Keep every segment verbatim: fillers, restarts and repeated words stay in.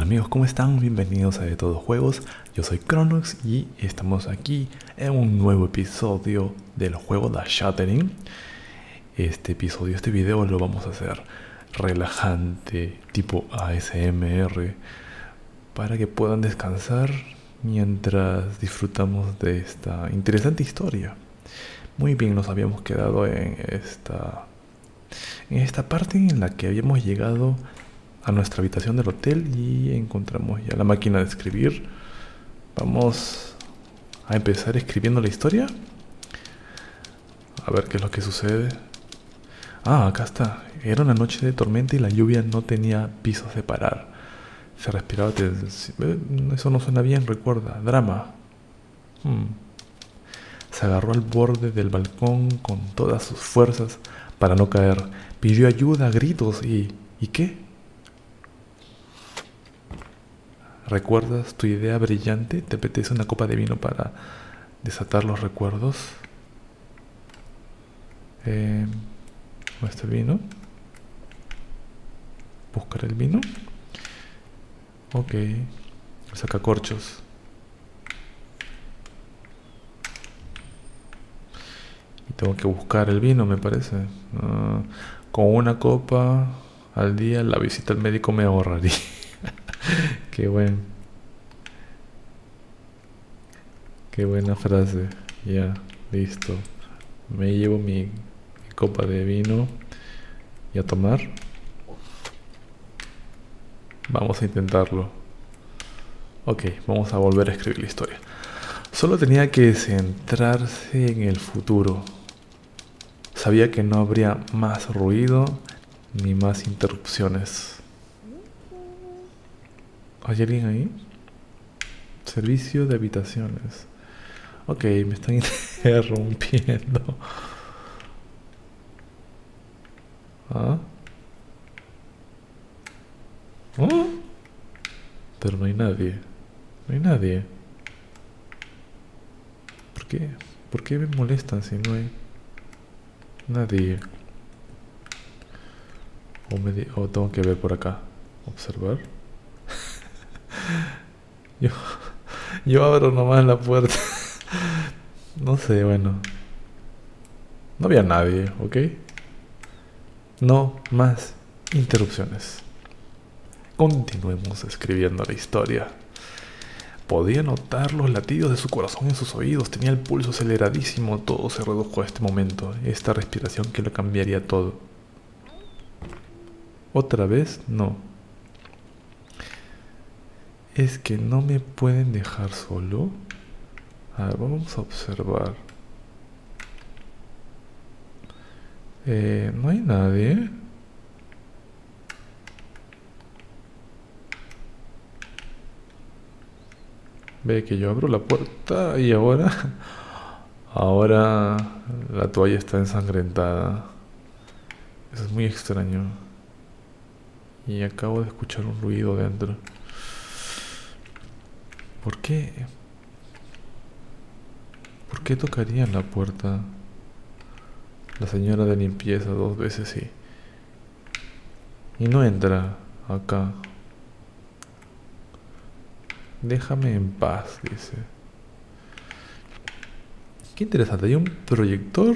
amigos, ¿cómo están? Bienvenidos a De Todos Juegos. Yo soy Cronox y estamos aquí en un nuevo episodio del juego The Shattering. Este episodio, este video lo vamos a hacer relajante, tipo A S M R, para que puedan descansar mientras disfrutamos de esta interesante historia. Muy bien, nos habíamos quedado en esta, en esta parte en la que habíamos llegado a nuestra habitación del hotel y encontramos ya la máquina de escribir. Vamos a empezar escribiendo la historia. A ver qué es lo que sucede. Ah, acá está. Era una noche de tormenta y la lluvia no tenía pisos de parar. Se respiraba. Eso no suena bien, recuerda. Drama. Hmm. Se agarró al borde del balcón con todas sus fuerzas para no caer. Pidió ayuda a gritos y... ¿Y qué? ¿Recuerdas tu idea brillante? ¿Te apetece una copa de vino para desatar los recuerdos? Eh, ¿Dónde está el vino? ¿Buscar el vino? Ok. Sacacorchos. Y tengo que buscar el vino, me parece. Uh, con una copa al día la visita al médico me ahorraría. Qué buen. Qué buena frase. Ya, listo. Me llevo mi, mi copa de vino y a tomar. Vamos a intentarlo. Ok, vamos a volver a escribir la historia. Solo tenía que centrarse en el futuro. Sabía que no habría más ruido ni más interrupciones. ¿Hay alguien ahí? Servicio de habitaciones. Ok, me están interrumpiendo. ¿Ah? ¿Oh? Pero no hay nadie. No hay nadie. ¿Por qué? ¿Por qué me molestan si no hay nadie? O, me di o tengo que ver por acá. Observar. Yo, yo abro nomás la puerta. No sé, bueno. No había nadie, ¿ok? No más interrupciones. Continuemos escribiendo la historia. Podía notar los latidos de su corazón en sus oídos. Tenía el pulso aceleradísimo. Todo se redujo a este momento. Esta respiración que lo cambiaría todo. ¿Otra vez? No. ¿Es que no me pueden dejar solo? A ver, vamos a observar. Eh, no hay nadie. Ve que yo abro la puerta y ahora... Ahora la toalla está ensangrentada. Eso es muy extraño. Y acabo de escuchar un ruido dentro. ¿Por qué? ¿Por qué tocarían la puerta? La señora de limpieza dos veces sí. Y no entra acá. Déjame en paz, dice. Qué interesante, hay un proyector.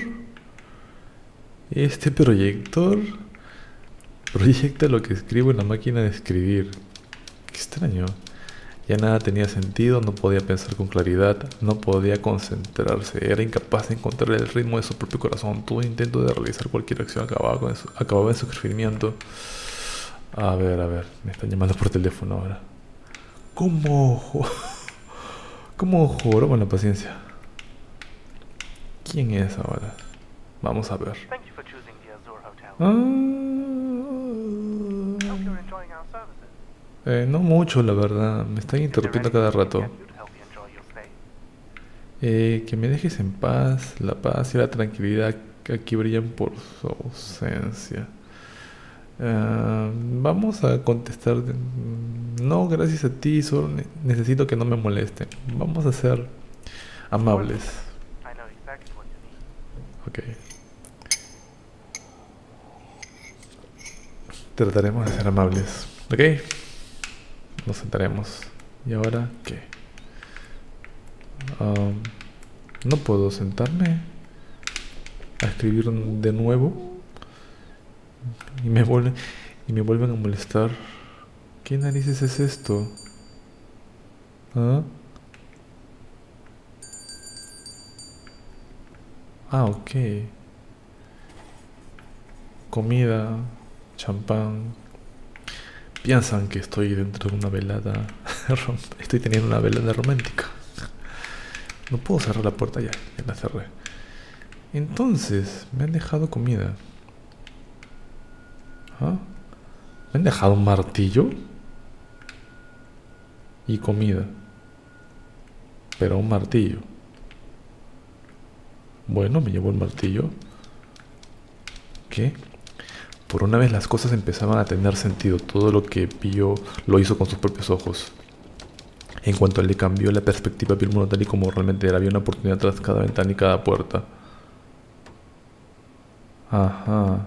Este proyector proyecta lo que escribo en la máquina de escribir. Qué extraño. Ya nada tenía sentido, no podía pensar con claridad, no podía concentrarse, era incapaz de encontrar el ritmo de su propio corazón. Todo intento de realizar cualquier acción acababa, con su, acababa en su sufrimiento. A ver, a ver, me están llamando por teléfono ahora. ¿Cómo? ¿Cómo juro con la paciencia? ¿Quién es ahora? Vamos a ver. Ah, Eh, no mucho, la verdad. Me están interrumpiendo cada rato. Eh, que me dejes en paz. La paz y la tranquilidad aquí brillan por su ausencia. Uh, vamos a contestar. De, no, gracias a ti. Solo ne necesito que no me molesten. Vamos a ser amables. Ok. Trataremos de ser amables. Ok. nos sentaremos. ¿Y ahora qué? Um, no puedo sentarme a escribir de nuevo. Y me vuelven, y me vuelven a molestar. ¿Qué narices es esto? ¿Ah? Ah, ok. Comida, champán. Piensan que estoy dentro de una velada. Estoy teniendo una velada romántica. No puedo cerrar la puerta ya, ya la cerré. Entonces, me han dejado comida. ¿Ah? ¿Me han dejado un martillo? Y comida. Pero un martillo. Bueno, me llevo el martillo. ¿Qué? Por una vez las cosas empezaban a tener sentido. Todo lo que vio lo hizo con sus propios ojos. En cuanto le cambió la perspectiva, vio el mundo tal y como realmente era. Había una oportunidad tras cada ventana y cada puerta. Ajá.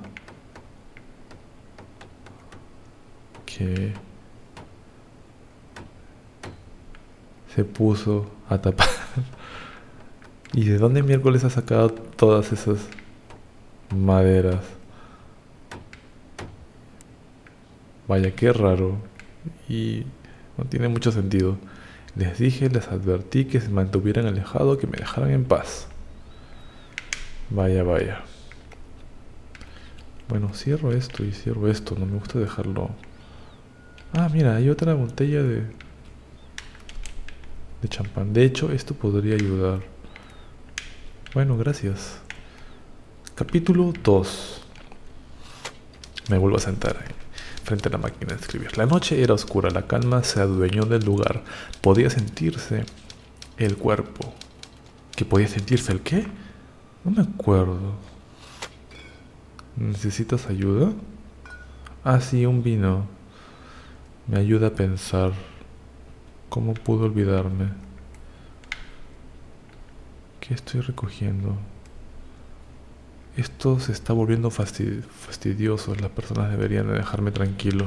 ¿Qué? Se puso a tapar. ¿Y de dónde miércoles ha sacado todas esas maderas? Vaya, qué raro. Y no tiene mucho sentido. Les dije, les advertí que se mantuvieran alejados, que me dejaran en paz. Vaya, vaya. Bueno, cierro esto y cierro esto. No me gusta dejarlo. Ah, mira, hay otra botella de... de champán. De hecho, esto podría ayudar. Bueno, gracias. Capítulo dos. Me vuelvo a sentar ahí, frente a la máquina de escribir. La noche era oscura, la calma se adueñó del lugar. Podía sentirse el cuerpo. ¿Qué podía sentirse el qué? No me acuerdo. ¿Necesitas ayuda? Ah, sí, un vino. Me ayuda a pensar. ¿Cómo pude olvidarme? ¿Qué estoy recogiendo? Esto se está volviendo fastid- fastidioso. Las personas deberían de dejarme tranquilo.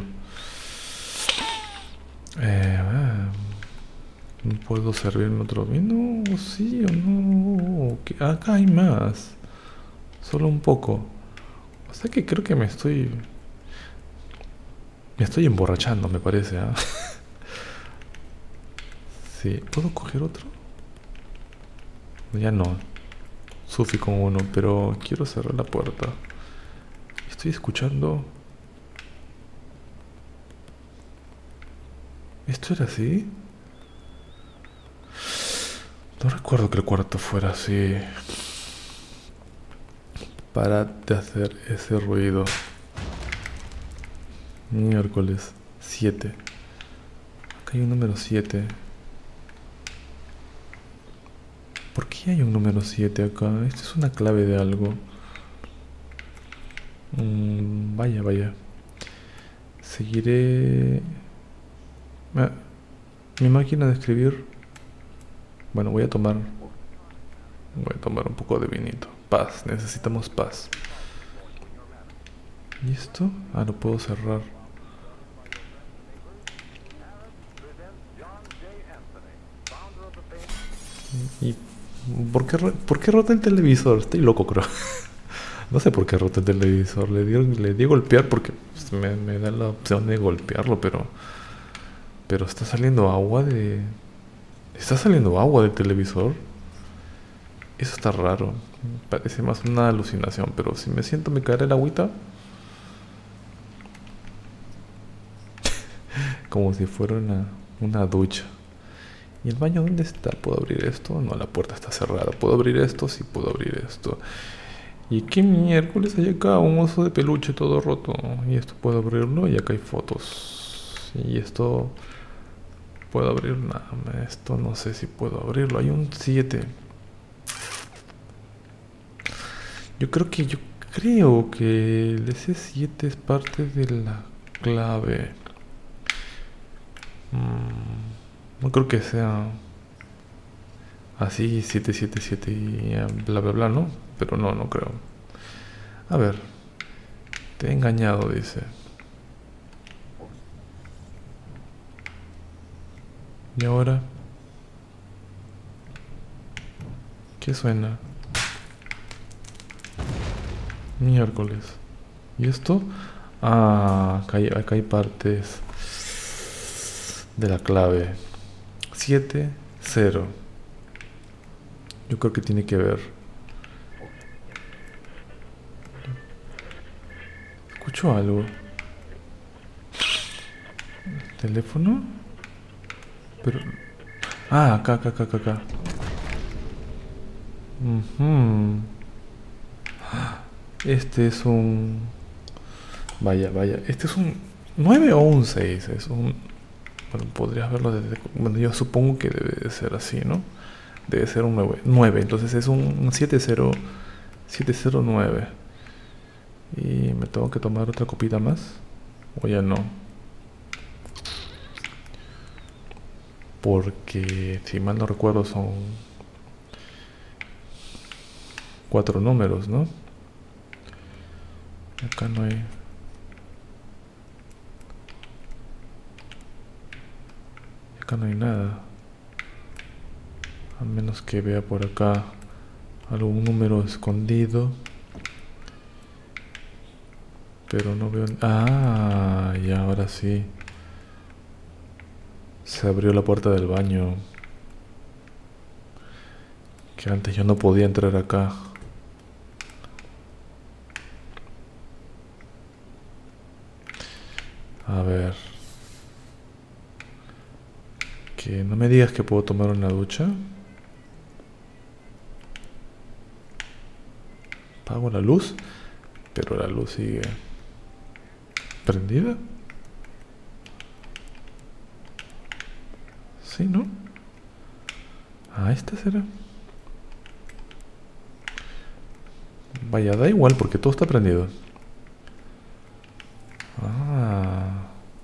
Eh, ah, ¿no puedo servirme otro vino? ¿Sí o no? ¿Qué? Acá hay más. Solo un poco. O sea que creo que me estoy... Me estoy emborrachando, me parece. ¿eh? Sí. ¿Puedo coger otro? Ya no. Sufi con uno, pero quiero cerrar la puerta. Estoy escuchando... ¿Esto era así? No recuerdo que el cuarto fuera así. Para de hacer ese ruido. Miércoles siete. Acá hay un número siete. ¿Por qué hay un número siete acá? Esto es una clave de algo. Mm, vaya, vaya. Seguiré... Ah, mi máquina de escribir. Bueno, voy a tomar... Voy a tomar un poco de vinito. Paz, necesitamos paz. ¿Y esto? Ah, lo puedo cerrar. ¿Y por qué, por qué rota el televisor? Estoy loco, creo. No sé por qué rota el televisor. Le di, le di golpear porque pues, me, me da la opción de golpearlo, pero... Pero está saliendo agua de... ¿Está saliendo agua del televisor? Eso está raro. Parece más una alucinación, pero si me siento me caerá el agüita. Como si fuera una, una ducha. ¿Y el baño dónde está? ¿Puedo abrir esto? No, la puerta está cerrada. ¿Puedo abrir esto? Sí, puedo abrir esto. ¿Y qué miércoles hay acá? Un oso de peluche todo roto. ¿Y esto puedo abrirlo? Y acá hay fotos. Y esto... ¿Puedo abrir? Nada, esto no sé si puedo abrirlo. Hay un siete. Yo creo que yo creo que el C siete es parte de la clave. Mm, no creo que sea así siete siete siete y bla bla bla, ¿no? Pero no, no creo. A ver. Te he engañado, dice. ¿Y ahora? ¿Qué suena? Miércoles. ¿Y esto? Ah, acá hay, acá hay partes de la clave. siete cero. Yo creo que tiene que ver. Escucho algo. ¿Teléfono? Pero... Ah, acá, acá, acá, acá, acá. Ujú. Este es un... Vaya, vaya. Este es un nueve o un seis. Es un... Bueno, podrías verlo desde... Bueno, yo supongo que debe de ser así, ¿no? Debe ser un nueve. nueve. Entonces es un siete cero... siete cero nueve. Y me tengo que tomar otra copita más. O ya no. Porque si mal no recuerdo son cuatro números, ¿no? Acá no hay... Acá no hay nada. A menos que vea por acá algún número escondido. Pero no veo... Ah, y ahora sí. Se abrió la puerta del baño. Que antes yo no podía entrar acá. A ver. Que no me digas que puedo tomar una ducha. Apago la luz. Pero la luz sigue prendida. Sí, ¿no? Ah, esta será. Vaya, da igual porque todo está prendido. Ah.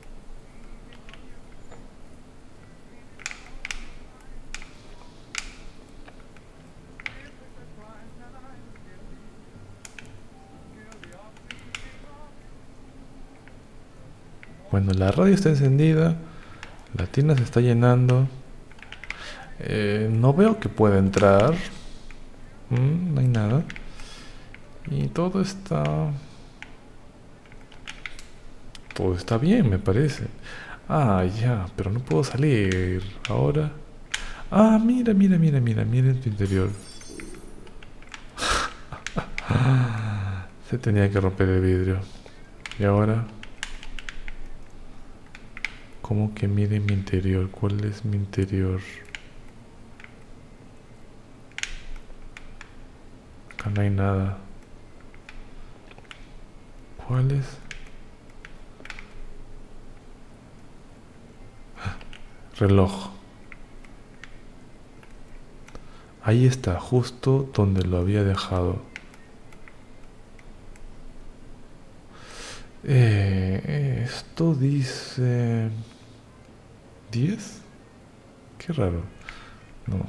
Bueno, la radio está encendida. La tienda se está llenando. Eh, no veo que pueda entrar. Mm, no hay nada. Y todo está... Todo está bien, me parece. Ah, ya, pero no puedo salir. Ahora... Ah, mira, mira, mira, mira, mira en tu interior. Se tenía que romper el vidrio. Y ahora... ¿Cómo que mire mi interior? ¿Cuál es mi interior? Acá no hay nada. ¿Cuál es? Reloj. Ahí está, justo donde lo había dejado. Eh, esto dice... ¿diez? Qué raro. No.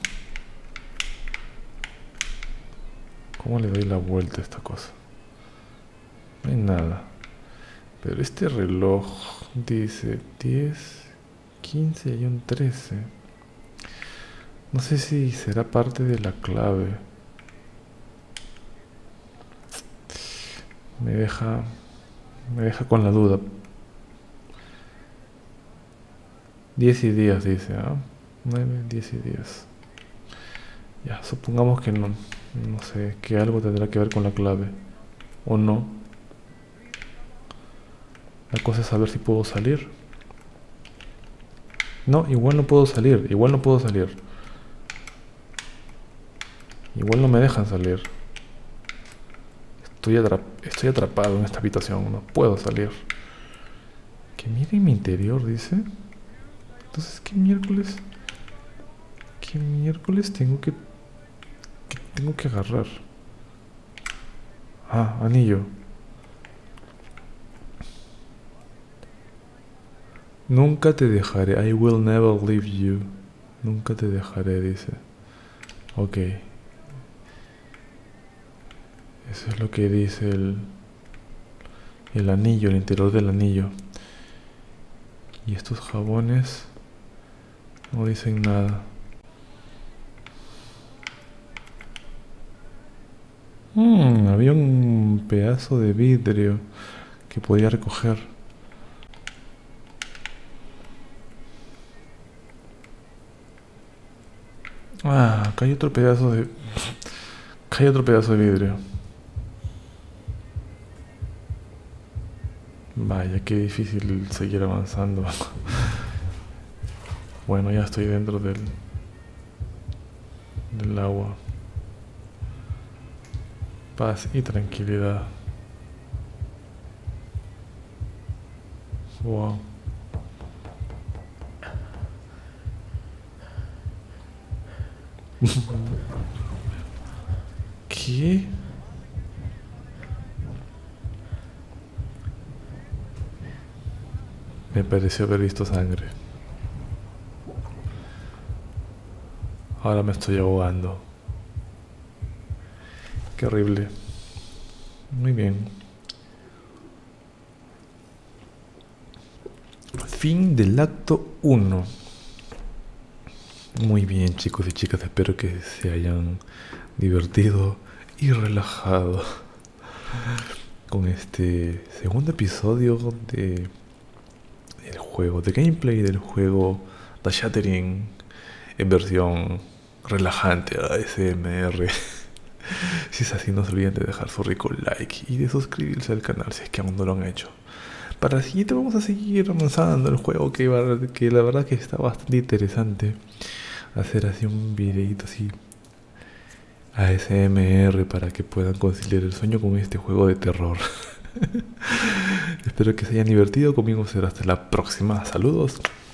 ¿Cómo le doy la vuelta a esta cosa? No hay nada. Pero este reloj dice diez, quince y un trece. No sé si será parte de la clave. Me deja... Me deja con la duda. diez y diez dice, ¿ah? nueve, diez y diez. Ya, supongamos que no... No sé, que algo tendrá que ver con la clave. O no. La cosa es saber si puedo salir. No, igual no puedo salir. Igual no puedo salir. Igual no me dejan salir. Estoy, atrap estoy atrapado en esta habitación. No puedo salir. Que mire mi interior, dice. Entonces, ¿qué miércoles? ¿Qué miércoles tengo que... que tengo que agarrar? Ah, anillo. Nunca te dejaré. I will never leave you. Nunca te dejaré, dice. Ok. Eso es lo que dice el... el anillo, el interior del anillo. Y estos jabones... No dicen nada. Mm, había un pedazo de vidrio que podía recoger. Ah, acá hay otro pedazo de... Acá hay otro pedazo de vidrio. Vaya, qué difícil seguir avanzando. Bueno, ya estoy dentro del... del agua. Paz y tranquilidad. Wow. ¿Qué? Me pareció haber visto sangre. Ahora me estoy ahogando. Qué horrible. Muy bien. Fin del acto uno. Muy bien, chicos y chicas, espero que se hayan divertido y relajado con este segundo episodio de el juego, de gameplay del juego The Shattering en versión relajante A S M R. Si es así, no se olviden de dejar su rico like y de suscribirse al canal si es que aún no lo han hecho. Para el siguiente vamos a seguir avanzando el juego, que, que la verdad que está bastante interesante. Hacer así un videito así A S M R para que puedan conciliar el sueño con este juego de terror. Espero que se hayan divertido. Conmigo será hasta la próxima. Saludos.